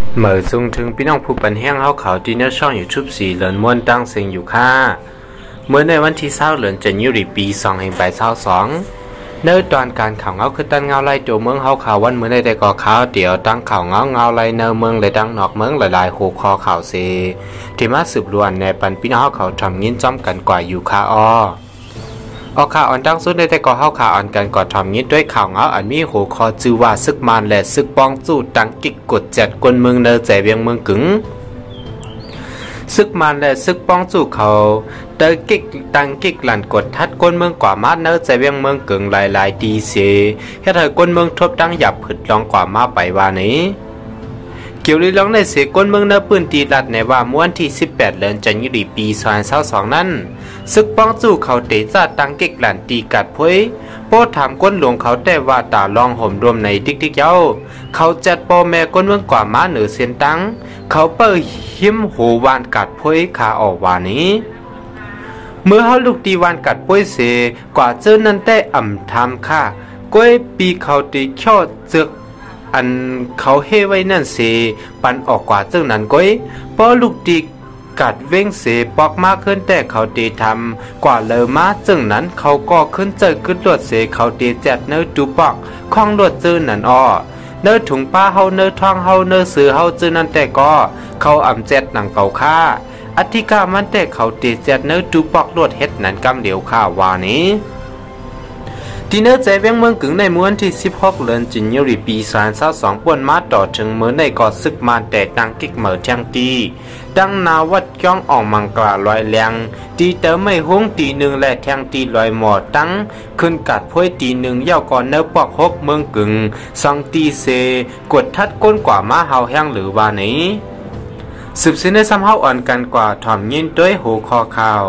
เหมือซุงถึงพี่น้องผู้ปันแห้งเขาเขาที่เนื้อช่องอยู่ชุบสีเหลือนม้วนตั้งเสียงอยู่ค่าเมื่อในวันที่20เหลือนจันยุรีปี2022เนื้อตอนการข่าวเงาคือตั้งเงาไล่ตัวเมืองเขาข่าววันเมื่อในแต่ก่อข่าวเดี๋ยวตั้งข่าวเงาไล่เนื้อเมืองเลยตั้งนอกเมืองหลายๆหูคอข่าวเสที่มาสืบล้วนในปันพี่น้องเขาทำยินจ้อมกันกว่าอยู่ค่าอข่าวอ่อนตั้งสุดในแต่ก่อเข้าข่าวอ่อนกันก่อทำยิดด้วยข่าวเงาอันมีหัวคอจือว่าซึกมานและซึกป้องจู่ตั้งกิกกดจัดกวนเมืองเนอใจเวียงเมืองกึ๋งซึกมานและซึกป้องจู่เขาเตอกิกตั้งกิกหลั่นกดทัดกวนเมืองกว่ามาเนอใจเวียงเมืองกึ๋งหลายดีเสียแค่เธอกวนเมืองทบตั้งหยับผึดลองกว่ามาไปว่านี้เกี่ยวกับเรื่องในเสกลเมืองเนื้อปืนตีรัดในว่าม้วนที่18เดือนจันทร์ปี2022นั้นซึกป้องจู่เขาเตะจ่าตังเก็กหลันตีกัดพุ้ยโป้ถามก้นหลวงเขาแต่ว่าตาลองห่มรวมในดิกเย้าเขาจัดปอแม่ก้นเมืองกว่าม้าเหนือเส้นตังเขาเปิดหิมหูวานกัดพุ้ยขาออกวานี้เมื่อเขาลูกตีวานกัดพุ้ยเสกว่าเจอนั้นแต่อ่ำทำค่ะก้อยปีเขาตีช่อเจือกอันเขาเฮไว้นั่นเสปันออกกว่าเจ้านั้นก้อยพอลูกตีกัดเว้งเสปอกมากขึ้นแต่เขาตีทำกว่าเลอมาจึงนั้นเขาก็ขึ้นเจอขึ้นรถเสเขาตีแจดเนื้อจูปอกคล้องรถเจอนั่นอ้อเนื้อถุงป้าเฮาเนื้อทองเฮาเนื้อเสือเฮาเจอนั่นแต่ก็เขาอ่ำแจดหนังเก่าค่าอธิกามันแต่เขาตีแจดเนื้อจูปอกรถเฮ็ดนั่นกำเดียวข้าวานี้ที่เนื้อใจเวียงเมืองกึ่งในม้วนที่16เดือนจันทร์ปี2022ป่วนมาต่อถึงเมื่อในก่อซึกมานแต่ตังกิกเหมือเทียงตีดังนาวัดย่องออกมังกราลอยแรงตีเติมไม่ห้องตีหนึ่งและแทงตีลอยหมอตั้งขึ้นกัดพ้วยตีหนึ่งย่อก่อนเนื้อปอกฮกเมืองกึ่งสังตีเซกดทัดก้นกว่ามาเฮาแห้งหรือว่านี้สืบสินในซ้ำเฮาอ่อนกันกว่าถ่อมยินด้วยหูคอข่าว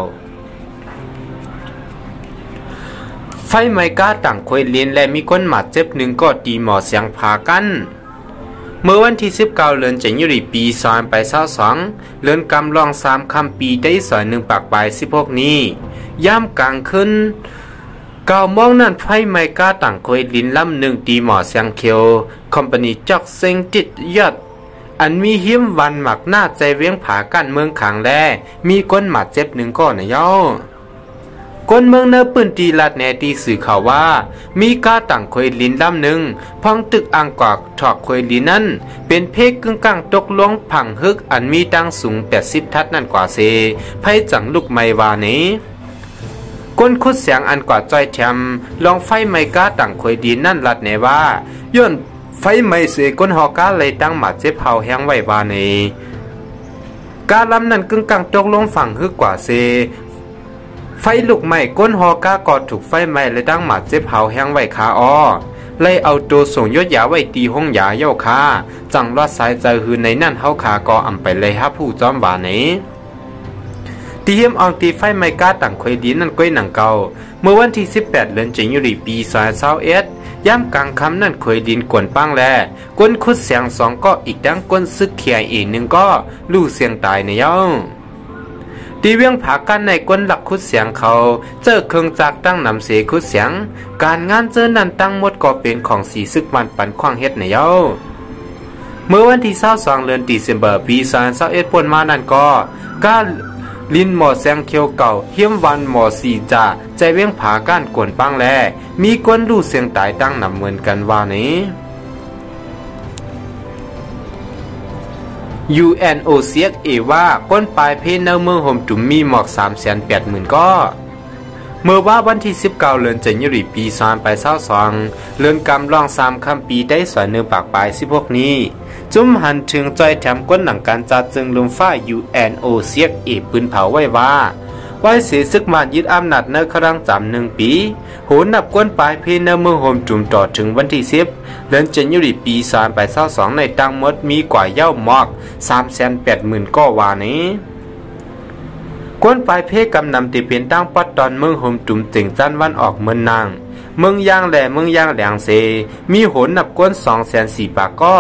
ไฟไหม้ก้าต่างควยเลียนและมีคนหมาดเจ็บหนึ่งก็ตีหมอเสียงพากันเมื่อวันที่19เดือนจันทร์ปี2022เดือนกำลอง3คำปีได้สอย1ปากปลาย16นี้ย่ำกลางขึ้นก่าวมองนั่นไฟไหม้ก้าต่างควยลินลำหนึ่งตีหมอเสียงเขียวคอมพานีจอกเซ็งจิตยอดอันมีหิมวันหมักหน้าใจเวียงผากันเมืองขังแลมีคนหมาดเจ็บหนึ่งก็นะเย้าคนเมืองเนื้อปืนตีลัดแนตีสื่อข่าวว่ามีกาต่างควยลินลำหนึ่งพ้องตึกอ่างกวักถอกควยลินนั้นเป็นเพกกึ่งกลางตกลงผังฮึกอันมีตั้งสูง80ทัดนั่นกว่าเซไพ่จังลูกไม้วานี้ก้นคุดเสียงอันกว่าจ้อยแถมลองไฟไม้กาต่างควยดินนั่นลัดแนว่าย้อนไฟไม้เสก้นหอกาเลยตั้งหมาเจ็บเผาแห้งไว้วานี้กาลำนั้นกึ่งกลางตกลงฝั่งฮึกกว่าเซไฟลุกไหม้ก้นฮอกากอดถูกไฟไหม้และตั้งหมัดเจ็บเผาแห้งไว้ขาอ้อไล่เอาตัวส่งยศยาไว้ตีห้องยาเย้าคาจังรอดสายใจหืนในนั่นเฮาขากออำไปเลยฮะผู้จอมบานี้ตีเฮียมอองตีไฟไหม้ก้าต่างควยดินนั่นก้อยหนังเก่าเมื่อวันที่18เดือนจันทร์ปี2021ย่ำกลางคำนั่นควยดินกวนปังแลก้นคุดเสียง2ก็อีกดังก้นซึกเขียอีกหนึ่งก็ลู่เสียงตายในเย้าตีเวียงผากันในก้นหลักคุดเสียงเขาเจอเครื่องจักรตั้งนำเสคุดเสียงการงานเจอนั้นตั้งหมดก็เป็นของสีซึกมันปันขว้างเฮ็ดในเย้าเมื่อวันที่22เดือนธันวาคมปี2021ป่วนมานั่นก็ก้าลินหมอแสงเขียวเก่าเฮียมวันหมอสีจ่าใจเวียงผากันกวนปังแลมีก้นดูเสียงตายตั้งนำเหมือนกันว่านี้UNOCHA ว่าก้นปลายเพเนอร์เมืองห่มจุ่มมีหมอก 380,000 ก็เมื่อว่าวันที่19เดือนจันทร์ปี2022เรือนกำลอง3คำปีได้สอยเนื้อปากปลาย16นี้จุ่มหันถึงจอยแถมก้นหนังการจัดจึงลมฟ้า UNOCHA ปืนเผาไว้ว่าไว้เสียซึกมายึดอำนาจเนื้อครั้ง1 ปีโหนับก้นปลายเพเนอร์เมืองห่มจุ่มต่อถึงวันที่10เดือนจันทร์ปี2022ในตังมดมีกว่าเย้าหมอก 380,000 ก็ว่านี้ก้นปลายเพกำนำติเป็นตั้งปัดตอนเมืองห่มจุ่มจึงจันวันออกเมืองนางเมืองย่างแหล่เมืองย่างแหลงเซมีโหนนับก้น 240,000 ปากก็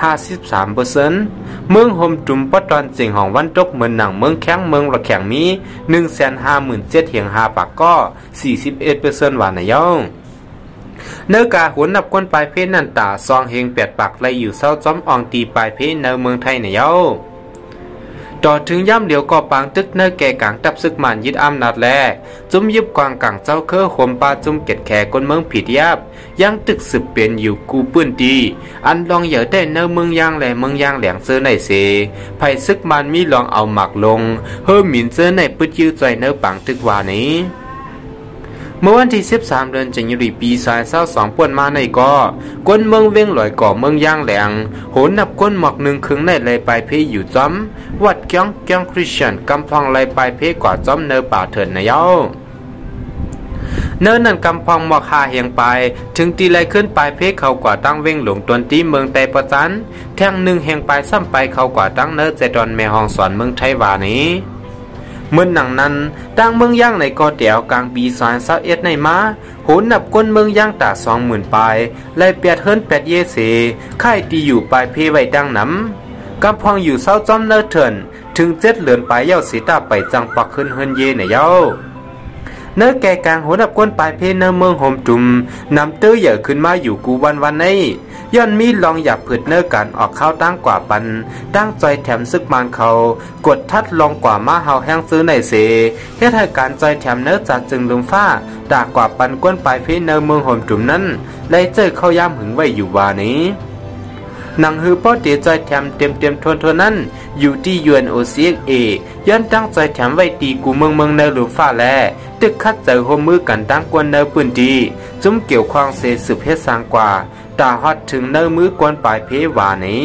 53% เมืองห่มจุ่มปัดตอนจึงของวันตกเมืองนางเมืองแข้งเมืองระแข็งมี 157,000 เหียง5ปากก็ 41% ว่านะย่องเนื้อกาหุนนับก้นปลายเพศนั่นตาซองเฮง8ปักไล่อยู่เศร้าจ้อมอองตีปลายเพศในเมืองไทยในเย้าต่อถึงย่ำเดียวก็ปางตึกเนื้อแก่กางตับซึกมันยึดอำนาจแลจุ่มยิบกวางกังเจ้าเคอข่มปลาจุ่มเก็ดแขกคนเมืองผิดยับยังตึกสืบเปลี่ยนอยู่กูปื้นดีอันลองเหยอะได้เนื้อเมืองย่างแหล่เมืองย่างแหลงเสื้อในเสไผ่ซึกมันมีลองเอาหมักลงเฮ้อหมิ่นเสื้อในปื้ดยื้อใจเนื้อปางตึกวานี้เมื่อวันที่13เดือนกันยายนปี2022ป่วนมาในก็ก้นเมืองเว้งลอยก่อเมืองย่างแหลงโหนนับก้นหมอกหนึ่งครึ่งในเลยปลายเพอยู่จ้อมวัดเกียงคริสเตียนกำพองเลยปลายเพกว่าจ้อมเนอป่าเถิดในเย้าเนินนั่นกำพองหมอกหาเฮียงไปถึงตีไลขึ้นปลายเพเขากว่าตั้งเว้งหลงตวนตีเมืองไตประจันแท่งหนึ่งเฮียงไปซ้ำไปเขากว่าตั้งเนินเจดอนแม่ห้องสอนเมืองไทยวานี้เมื่อหนังนั้นตั้งเมืองย่างในกอเตียวกลางปี2021ในมาโหนนับก้นเมืองย่างตา20,000ปลายไล่เปียดเฮิรน8เยเสค่ายตีอยู่ปลายเพไว้ดังน้ำกำพองอยู่เศร้าจ้อมเนอเถินถึง7เหลือนปลายเย้าสีตาไปจังปักขึ้นเฮิรนเยในเย้าเนื้อแก่กลางโหนับก้นปลายเพเนื้อเมืองโฮมจุมนำเตื้อใหญ่ขึ้นมาอยู่กูวันในย้อนมีลองหยับผืดเนื้อการออกข้าวตั้งกว่าปันตั้งใจแถมซึกมันเขากดทัดลองกว่ามาเฮาแห้งซื้อในเสเฮ็ดให้การใจแถมเนื้อจากจึงลุมฟ้าดากกว่าปันก้นปลายเพเนื้อเมืองโฮมจุมนั้นไล่เจอเข้าย่ำหึงไว้อยู่วานี้หนังฮือป้อเตียใจแถมเต็มทนนั้นอยู่ที่UNOCHAย้อนตั้งใจแถมไว้ตีกูเมืองเนอลุมฟ้าแลตึกคัดเจอโฮมมือกันตั้งกวนเนอปืนดีจุ้มเกี่ยวควางเสสืบเฮ็ดสร้างกว่าตาฮอดถึงเนื้อมือกวนปลายเพวานี้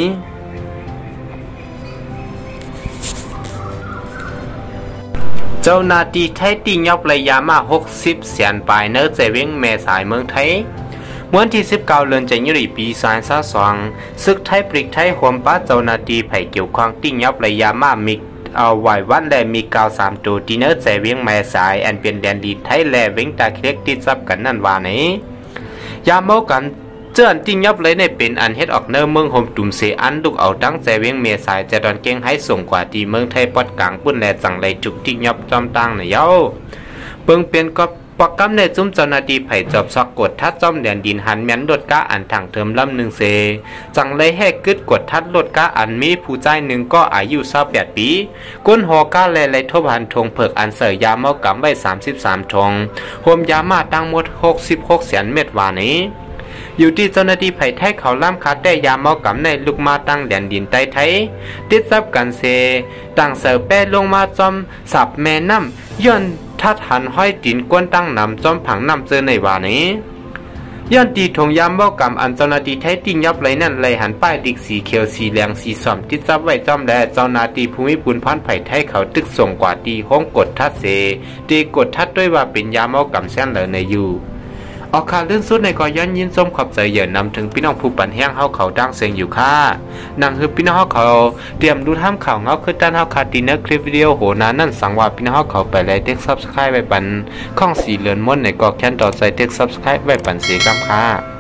เจ้านาตีไทยตียอบระยะมา60แสนปลายเนื้อเจวิงแม่สายเมืองไทยวันที่19เดือนกันยายนปี2022ศึกไทยปริกไทยหวมป้าเจ้านาตีไผ่เกี่ยวข้องตียอบระยะมามิกเอาไว้วันแลมีกาว3ตัวที่เนื้อเจวิงแม่สายอันเป็นแดนดินไทยแลเวงตาเล็กติดซับกันนั่นวานี้ยามเมากันเจื้อนติ้งยับเลยในเป็นอันเฮ็ดออกเนื้อเมืองโฮมตุ่มเสอันลูกเอาตั้งใจเวียงเมียสายจะดอนเก่งให้ส่งกว่าที่เมืองไทยปอดกลางปุ่นแลจังเลยจุกติ้งยับจอมตั้งในเย้าเบิ่งเป็นก็ปอกกำในจุ้มเจ้าหน้าที่ไผ่จอบซอกกดทัดจอมแดนดินหันแม้นรถก้าอันทางเทิมลำหนึ่งเสจังเลยให้กึดกดทัดรถก้าอันมีผู้ใจหนึ่งก็อายุ28ปีก้นหอก้าแลทบหันทงเผิกอันเสยยาเมากำไว้33ทงรวมยามาตั้งหมด66แสนเม็ดวานี้อยู่ที่เจ้าหน้าที่ไผ่ไทยเขาล่ำคัดได้ยาเมากำในลูกมาตั้งแดนดินใต้ไทยติดซับกันเซตั้งเสือแป้ลงมาจอมสับแม่น้ำย้อนทัดหันห้อยดินก้นตั้งนำจอมผังนำเจอในวานี้ย้อนตีทงยามเมากำอันเจ้าหน้าที่ไทยติงยับเลยนั่นเลยหันป้ายดิกสีเขียวสีแดงสีส้มติดซับไว้จอมแลเจ้าหน้าที่ภูมิปุณพันไผ่ไทยเขาตึกส่งกว่าตีห้องกดทัดเสตีกดทัดด้วยว่าเป็นยาเมากำแซนเลยในอยู่ออกข่าวลื่นสุดในกอย้อนยินส้มขอบใจเหยื่อนำถึงพี่น้องผู้ปั่นแห้งเฮาเขาดังเสียงอยู่ค่ะนังคือพี่น้องเฮาเขาเตรียมดูท่ามข่าวเงาคือด้านเฮาคาดีเนอร์คลิปวิดีโอโหนานั่นสังว่าพี่น้องเฮาเขาไปเลยเด็กซับสไครป์ไว้ปันข้องสีเหลือนม้วนในกอแค้นต่อใจเด็กซับสไครป์ไว้ปันสีกำค่ะ